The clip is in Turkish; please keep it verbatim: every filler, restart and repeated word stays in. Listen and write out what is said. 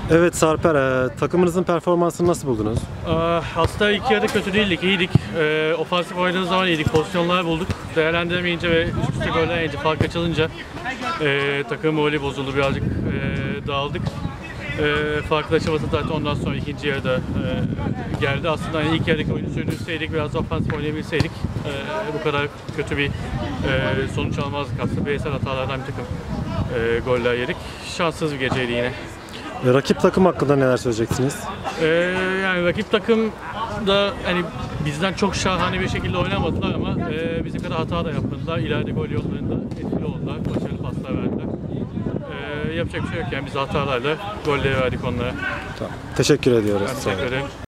Evet Sarper, e, takımınızın performansını nasıl buldunuz? Ee, Aslında ilk yarıda kötü değildik, iyiydik. Ee, ofansif oynadığımız zaman iyiydik, pozisyonlar bulduk. Değerlendiremeyince ve üst üste goller yiyince, fark açılınca e, takım morali bozuldu, birazcık e, dağıldık. E, farklı açılması zaten ondan sonra ikinci yarıda e, geldi. Aslında hani ilk yarıdaki oyunu sürdürseydik, biraz ofansif oynayabilseydik e, bu kadar kötü bir e, sonuç almazdık aslında. Bireysel hatalardan bir takım e, goller yedik. Şanssız bir geceydi yine. E, rakip takım hakkında neler söyleyeceksiniz? Ee, yani rakip takım da hani bizden çok şahane bir şekilde oynamadılar ama e, bizim kadar hata da yapmadılar. İleride gol yollarında etkili oldular, başarılı paslar verdiler. Ee, yapacak bir şey yok yani, biz hatalarla golleri verdik onlara. Tamam. Teşekkür ediyoruz. Ben teşekkür ederim.